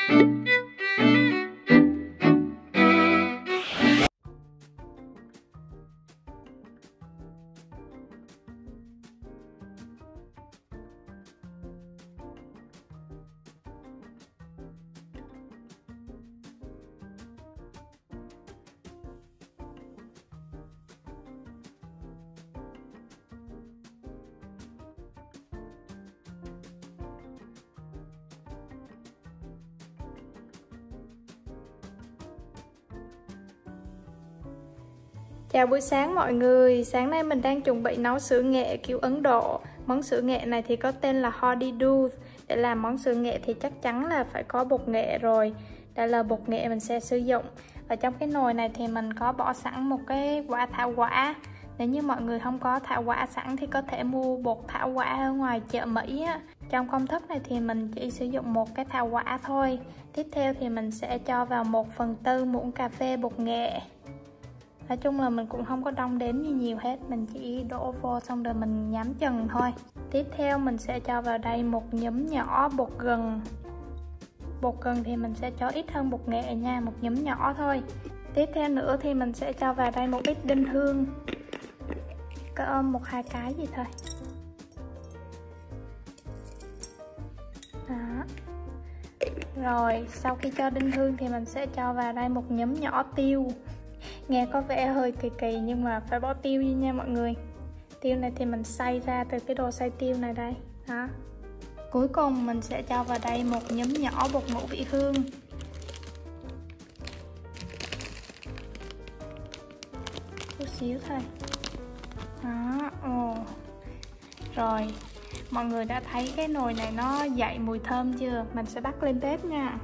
Chào buổi sáng mọi người, sáng nay mình đang chuẩn bị nấu sữa nghệ kiểu Ấn Độ. Món sữa nghệ này thì có tên là Honey Doodh. Để làm món sữa nghệ thì chắc chắn là phải có bột nghệ rồi. Đây là bột nghệ mình sẽ sử dụng. Ở trong cái nồi này thì mình có bỏ sẵn một cái quả thảo quả. Nếu như mọi người không có thảo quả sẵn thì có thể mua bột thảo quả ở ngoài chợ Mỹ á. Trong công thức này thì mình chỉ sử dụng một cái thảo quả thôi. Tiếp theo thì mình sẽ cho vào 1/4 muỗng cà phê bột nghệ. Nói chung là mình cũng không có đong đếm gì nhiều hết, mình chỉ đổ vô xong rồi mình nhắm chừng thôi. Tiếp theo mình sẽ cho vào đây một nhúm nhỏ bột gừng. Bột gừng thì mình sẽ cho ít hơn bột nghệ nha, một nhúm nhỏ thôi. Tiếp theo nữa thì mình sẽ cho vào đây một ít đinh hương, cỡ 1-2 cái gì thôi. Đó. Rồi sau khi cho đinh hương thì mình sẽ cho vào đây một nhúm nhỏ tiêu. Nghe có vẻ hơi kỳ kỳ nhưng mà phải bỏ tiêu đi nha mọi người. Tiêu này thì mình xay ra từ cái đồ xay tiêu này đây. Đó. Cuối cùng mình sẽ cho vào đây một nhúm nhỏ bột ngũ vị hương. Chút xíu thôi. Đó. Ồ. Rồi, mọi người đã thấy cái nồi này nó dậy mùi thơm chưa? Mình sẽ bắt lên bếp nha.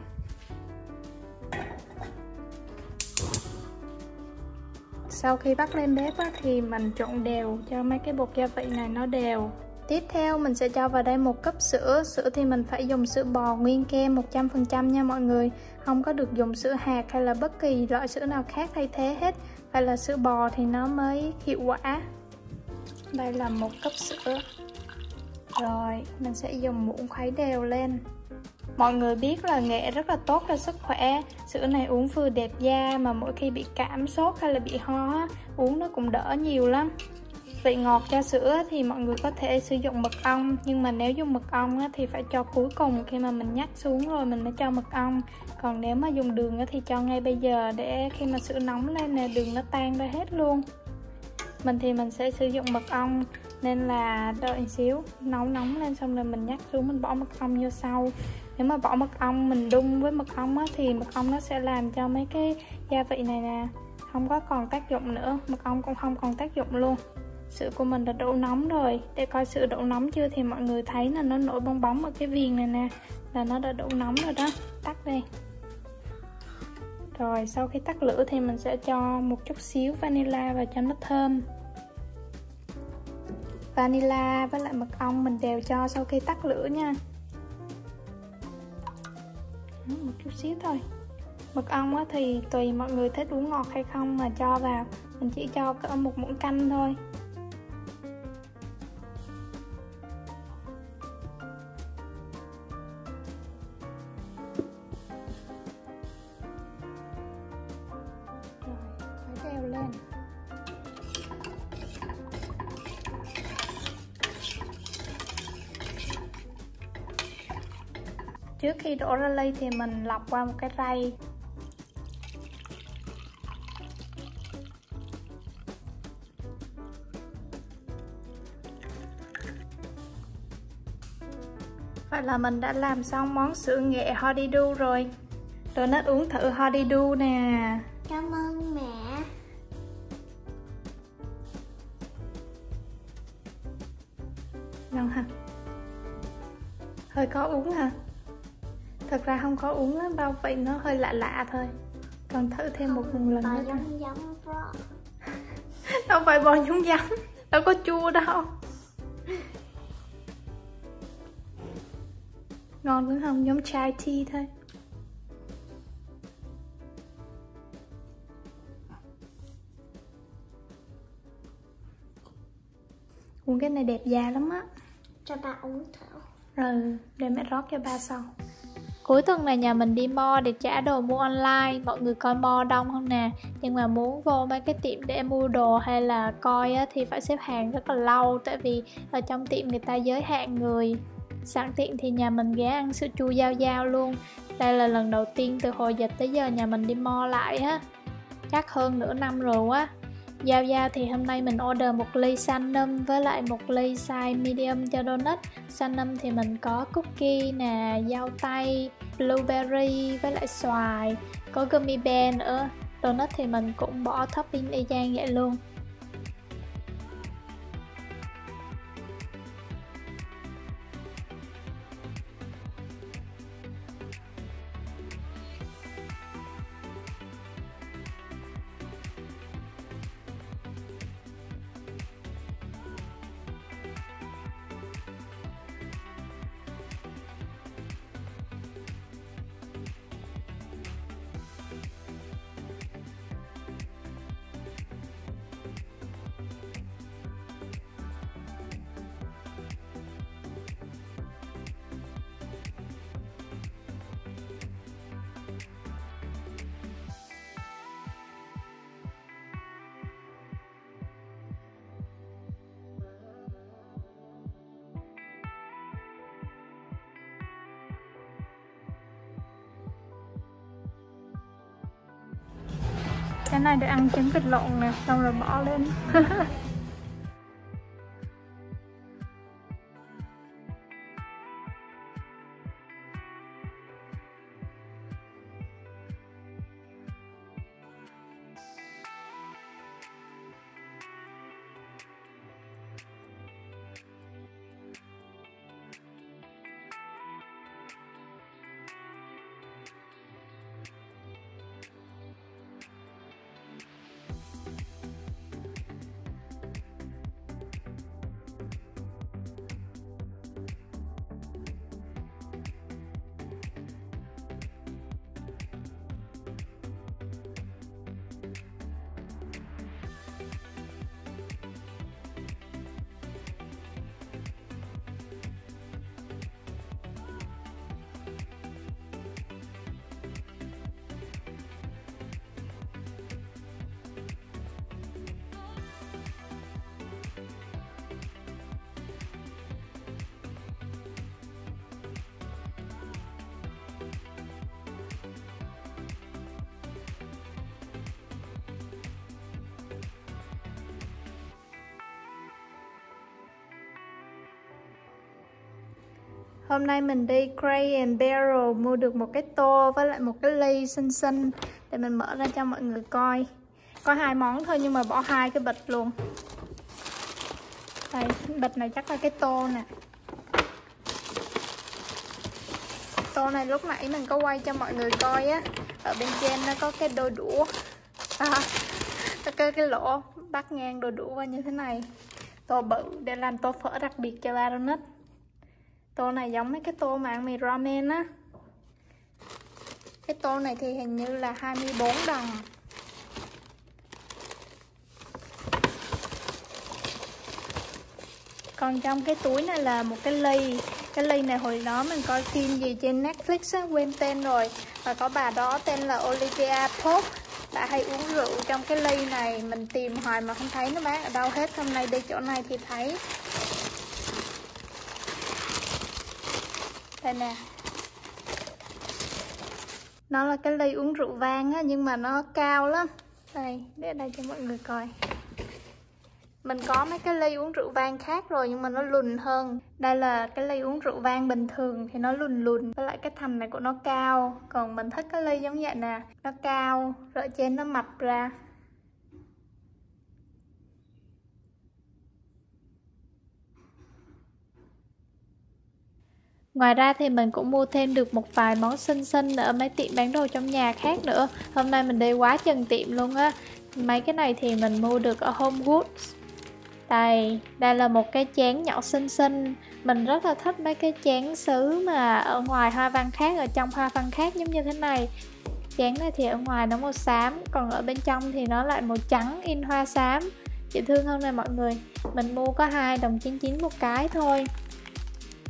Sau khi bắt lên bếp á, thì mình trộn đều cho mấy cái bột gia vị này nó đều. Tiếp theo mình sẽ cho vào đây 1 cốc sữa. Sữa thì mình phải dùng sữa bò nguyên kem 100% nha mọi người. Không có được dùng sữa hạt hay là bất kỳ loại sữa nào khác thay thế hết. Phải là sữa bò thì nó mới hiệu quả. Đây là 1 cốc sữa. Rồi mình sẽ dùng muỗng khuấy đều lên. Mọi người biết là nghệ rất là tốt cho sức khỏe. Sữa này uống vừa đẹp da, mà mỗi khi bị cảm sốt hay là bị ho uống nó cũng đỡ nhiều lắm. Vị ngọt cho sữa thì mọi người có thể sử dụng mật ong, nhưng mà nếu dùng mật ong thì phải cho cuối cùng, khi mà mình nhắc xuống rồi mình mới cho mật ong. Còn nếu mà dùng đường thì cho ngay bây giờ, để khi mà sữa nóng lên nè, đường nó tan ra hết luôn. Mình thì mình sẽ sử dụng mật ong, nên là đợi xíu nấu nóng lên xong rồi mình nhắc xuống, mình bỏ mật ong vô sau. Nếu mà bỏ mật ong mình đun với mật ong thì mật ong nó sẽ làm cho mấy cái gia vị này nè không có còn tác dụng nữa, mật ong cũng không còn tác dụng luôn. Sữa của mình đã đổ nóng rồi. Để coi sữa đổ nóng chưa thì mọi người thấy là nó nổi bong bóng ở cái viền này nè, là nó đã đổ nóng rồi đó. Tắt đi. Rồi sau khi tắt lửa thì mình sẽ cho một chút xíu vanilla vào cho nó thơm. Vanilla với lại mật ong mình đều cho sau khi tắt lửa nha. Một chút xíu thôi. Mật ong thì tùy mọi người thích uống ngọt hay không mà cho vào. Mình chỉ cho cỡ 1 muỗng canh thôi. Rồi, khuấy đều lên. Trước khi đổ ra ly thì mình lọc qua một cái rây. Vậy là mình đã làm xong món sữa nghệ Honey Doodh rồi. Donut uống thử Honey Doodh nè. Cảm ơn mẹ. Ngon hả? Hơi khó uống hả? Thật ra không khó uống lắm đâu, vị nó hơi lạ lạ thôi. Còn thử thêm một lần nữa. Giống bro. Đâu phải bò nhúng giấm, đâu có chua đâu. Ngon đúng không? Giống chai tea thôi. Uống cái này đẹp da lắm á. Cho ba uống thử. Rồi để mẹ rót cho ba sau. Cuối tuần này nhà mình đi mall để trả đồ mua online. Mọi người coi mall đông không nè? Nhưng mà muốn vô mấy cái tiệm để mua đồ hay là coi á, thì phải xếp hàng rất là lâu. Tại vì ở trong tiệm người ta giới hạn người. Sẵn tiện thì nhà mình ghé ăn sữa chua Giao Giao luôn. Đây là lần đầu tiên từ hồi dịch tới giờ nhà mình đi mall lại á. Chắc hơn nửa năm rồi quá. Giao Giao thì hôm nay mình order một ly Sanum với lại một ly size medium cho donut. Sanum thì mình có cookie nè, dâu tây, blueberry với lại xoài, có gummy bear nữa. Donut thì mình cũng bỏ topping y chang vậy luôn. Cái này để ăn trứng vịt lộn nè, xong rồi bỏ lên. Hôm nay mình đi Crate and Barrel mua được một cái tô với lại một cái ly xinh xinh để mình mở ra cho mọi người coi. Có 2 món thôi nhưng mà bỏ 2 cái bịch luôn. Đây, bịch này chắc là cái tô nè. Tô này lúc nãy mình có quay cho mọi người coi á. Ở bên trên nó có cái đôi đũa. Cái lỗ bắt ngang đôi đũa qua như thế này. Tô bự để làm tô phở đặc biệt cho ba donut. Tô này giống mấy cái tô mà ăn mì ramen á. Cái tô này thì hình như là 24 đồng. Còn trong cái túi này là một cái ly. Cái ly này hồi đó mình coi phim gì trên Netflix á, quên tên rồi. Và có bà đó tên là Olivia Pope. Bà hay uống rượu trong cái ly này. Mình tìm hoài mà không thấy nó bán ở đâu hết. Hôm nay đi chỗ này thì thấy. Đây nè. Nó là cái ly uống rượu vang á, nhưng mà nó cao lắm. Đây, để đây cho mọi người coi. Mình có mấy cái ly uống rượu vang khác rồi nhưng mà nó lùn hơn. Đây là cái ly uống rượu vang bình thường thì nó lùn lùn. Với lại cái thành này của nó cao. Còn mình thích cái ly giống vậy nè. Nó cao, rồi ở trên nó mập ra. Ngoài ra thì mình cũng mua thêm được một vài món xinh xinh ở mấy tiệm bán đồ trong nhà khác nữa. Hôm nay mình đi quá chừng tiệm luôn á. Mấy cái này thì mình mua được ở Home Goods. Đây là một cái chén nhỏ xinh xinh. Mình rất là thích mấy cái chén sứ mà ở ngoài hoa văn khác, ở trong hoa văn khác giống như thế này. Chén này thì ở ngoài nó màu xám, còn ở bên trong thì nó lại màu trắng in hoa xám. Dễ thương không nè mọi người. Mình mua có 2,99 đồng một cái thôi.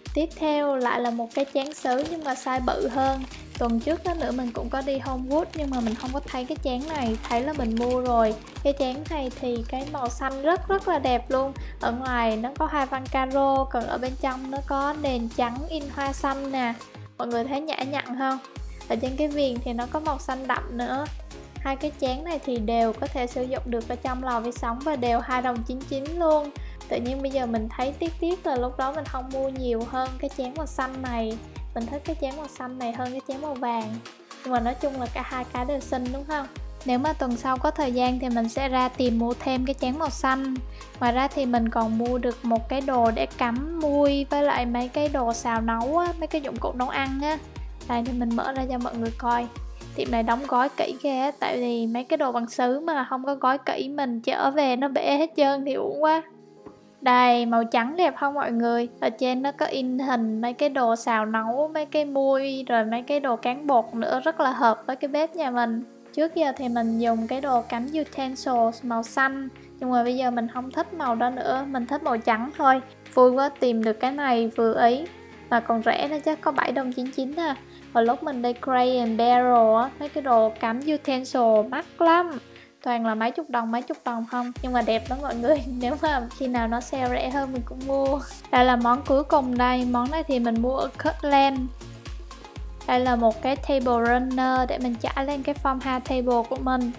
Tiếp theo lại là một cái chén sứ nhưng mà size bự hơn. Tuần trước đó nữa mình cũng có đi Homewood nhưng mà mình không có thấy cái chén này, thấy là mình mua rồi. Cái chén này thì cái màu xanh rất là đẹp luôn. Ở ngoài nó có hoa văn caro, còn ở bên trong nó có nền trắng in hoa xanh nè. Mọi người thấy nhã nhặn không? Ở trên cái viền thì nó có màu xanh đậm nữa. Hai cái chén này thì đều có thể sử dụng được ở trong lò vi sóng và đều 2,99 đồng luôn. Tự nhiên bây giờ mình thấy tiếc là lúc đó mình không mua nhiều hơn cái chén màu xanh này. Mình thích cái chén màu xanh này hơn cái chén màu vàng. Nhưng mà nói chung là cả hai cái đều xinh đúng không? Nếu mà tuần sau có thời gian thì mình sẽ ra tìm mua thêm cái chén màu xanh. Ngoài ra thì mình còn mua được một cái đồ để cắm mui với lại mấy cái đồ xào nấu á, mấy cái dụng cụ nấu ăn á. Đây thì mình mở ra cho mọi người coi. Tiệm này đóng gói kỹ ghê á, tại vì mấy cái đồ bằng sứ mà không có gói kỹ mình chở về nó bể hết trơn thì uổng quá. Đây, màu trắng đẹp không mọi người? Ở trên nó có in hình mấy cái đồ xào nấu, mấy cái muôi, rồi mấy cái đồ cán bột nữa, rất là hợp với cái bếp nhà mình. Trước giờ thì mình dùng cái đồ cắm utensils màu xanh, nhưng mà bây giờ mình không thích màu đó nữa, mình thích màu trắng thôi. Vui quá tìm được cái này vừa ý, mà còn rẻ nữa, chắc có 7,99 đồng à. Hồi lúc mình đi Crate and Barrel á, mấy cái đồ cắm utensil mắc lắm, toàn là mấy chục đồng không, nhưng mà đẹp lắm mọi người. Nếu mà khi nào nó sale rẻ hơn mình cũng mua. Đây là món cuối cùng đây, món này thì mình mua ở Kirkland. Đây là một cái table runner để mình trải lên cái form ha table của mình.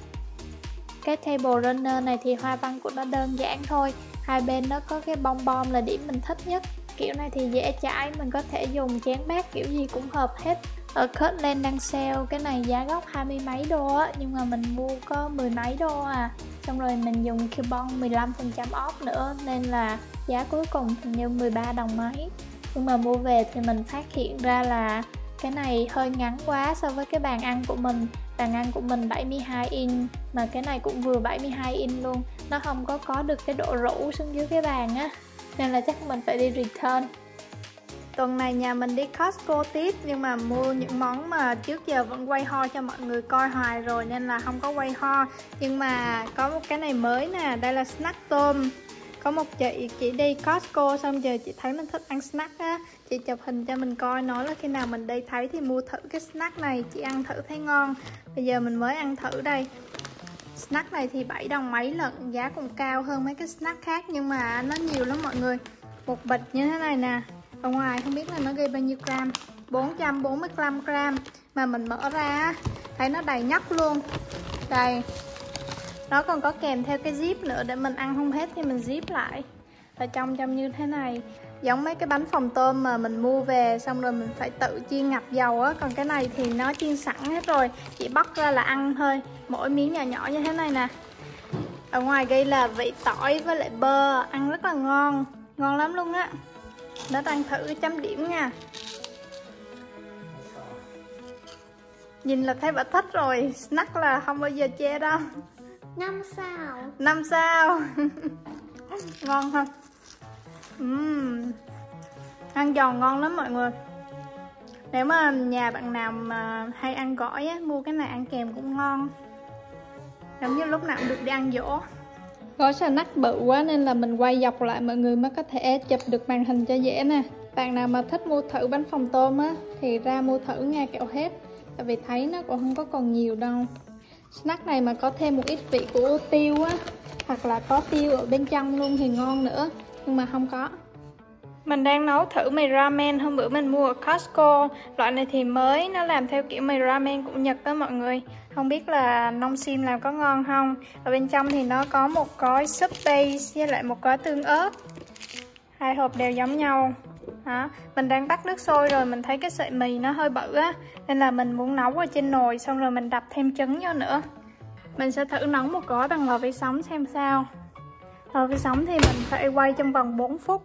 Cái table runner này thì hoa văn của nó đơn giản thôi, hai bên nó có cái bong bom là điểm mình thích nhất. Kiểu này thì dễ trải, mình có thể dùng chén bát kiểu gì cũng hợp hết. Ở Kirkland đang sale cái này giá gốc 20 mấy đô á, nhưng mà mình mua có 10 mấy đô à. Xong rồi mình dùng coupon 15% off nữa, nên là giá cuối cùng hình như 13 đồng mấy. Nhưng mà mua về thì mình phát hiện ra là cái này hơi ngắn quá so với cái bàn ăn của mình. Bàn ăn của mình 72 inch, mà cái này cũng vừa 72 inch luôn. Nó không có được cái độ rũ xuống dưới cái bàn á, nên là chắc mình phải đi return. Tuần này nhà mình đi Costco tiếp, nhưng mà mua những món mà trước giờ vẫn quay ho cho mọi người coi hoài rồi nên là không có quay ho. Nhưng mà có một cái này mới nè, đây là snack tôm. Có một chị đi Costco xong giờ chị thấy mình thích ăn snack á, chị chụp hình cho mình coi, nói là khi nào mình đi thấy thì mua thử cái snack này, chị ăn thử thấy ngon. Bây giờ mình mới ăn thử đây. Snack này thì 7 đồng mấy lận, giá còn cao hơn mấy cái snack khác, nhưng mà nó nhiều lắm mọi người. Một bịch như thế này nè, ở ngoài không biết là nó ghi bao nhiêu gram, 445 gram. Mà mình mở ra thấy nó đầy nhóc luôn. Đây, nó còn có kèm theo cái zip nữa, để mình ăn không hết thì mình zip lại. Ở trong như thế này, giống mấy cái bánh phồng tôm mà mình mua về xong rồi mình phải tự chiên ngập dầu á. Còn cái này thì nó chiên sẵn hết rồi, chỉ bóc ra là ăn thôi. Mỗi miếng nhỏ nhỏ như thế này nè. Ở ngoài ghi là vị tỏi với lại bơ, ăn rất là ngon, ngon lắm luôn á. Nó đang thử chấm điểm nha. Nhìn là thấy bà thích rồi, snack là không bao giờ chê đâu. 5 sao. 5 sao. Ngon không? Ăn giòn ngon lắm mọi người. Nếu mà nhà bạn nào mà hay ăn gỏi á, mua cái này ăn kèm cũng ngon. Giống như lúc nào cũng được đi ăn dỗ. Gói snack bự quá nên là mình quay dọc lại mọi người mới có thể chụp được màn hình cho dễ nè. Bạn nào mà thích mua thử bánh phồng tôm á thì ra mua thử nha, kẹo hết. Tại vì thấy nó cũng không có còn nhiều đâu. Snack này mà có thêm một ít vị của tiêu á, hoặc là có tiêu ở bên trong luôn thì ngon nữa, nhưng mà không có. Mình đang nấu thử mì ramen, hôm bữa mình mua ở Costco. Loại này thì mới, nó làm theo kiểu mì ramen của Nhật đó mọi người. Không biết là nông sim làm có ngon không. Ở bên trong thì nó có một gói súp base với lại một gói tương ớt. Hai hộp đều giống nhau. Đó. Mình đang bắt nước sôi rồi, mình thấy cái sợi mì nó hơi bự á, nên là mình muốn nấu ở trên nồi, xong rồi mình đập thêm trứng vô nữa. Mình sẽ thử nấu một gói bằng lò vi sóng xem sao. Lò vi sóng thì mình phải quay trong vòng 4 phút.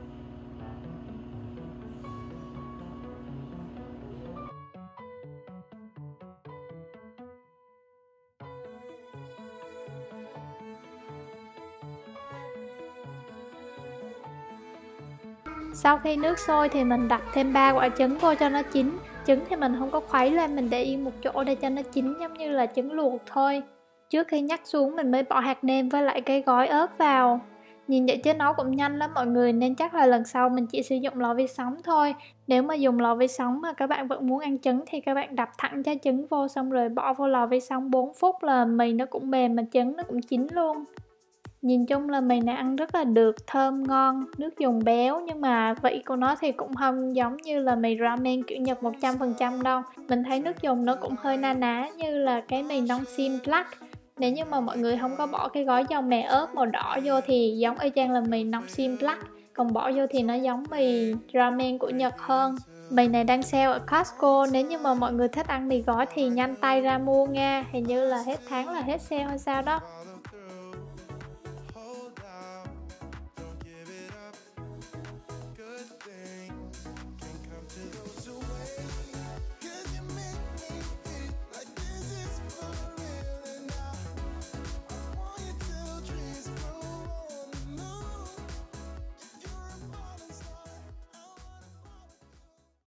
Sau khi nước sôi thì mình đập thêm 3 quả trứng vô cho nó chín. Trứng thì mình không có khuấy lên, mình để yên một chỗ để cho nó chín giống như là trứng luộc thôi. Trước khi nhắc xuống mình mới bỏ hạt nêm với lại cái gói ớt vào. Nhìn vậy chứ nấu cũng nhanh lắm mọi người, nên chắc là lần sau mình chỉ sử dụng lò vi sóng thôi. Nếu mà dùng lò vi sóng mà các bạn vẫn muốn ăn trứng thì các bạn đập thẳng trái trứng vô, xong rồi bỏ vô lò vi sóng 4 phút là mì nó cũng mềm mà trứng nó cũng chín luôn. Nhìn chung là mì này ăn rất là được, thơm ngon, nước dùng béo, nhưng mà vị của nó thì cũng không giống như là mì ramen kiểu Nhật 100% đâu. Mình thấy nước dùng nó cũng hơi na ná như là cái mì nong sim black. Nếu như mà mọi người không có bỏ cái gói dầu mè ớt màu đỏ vô thì giống y chang là mì nong sim black, còn bỏ vô thì nó giống mì ramen của Nhật hơn. Mì này đang sale ở Costco, nếu như mà mọi người thích ăn mì gói thì nhanh tay ra mua nha, hình như là hết tháng là hết sale hay sao đó.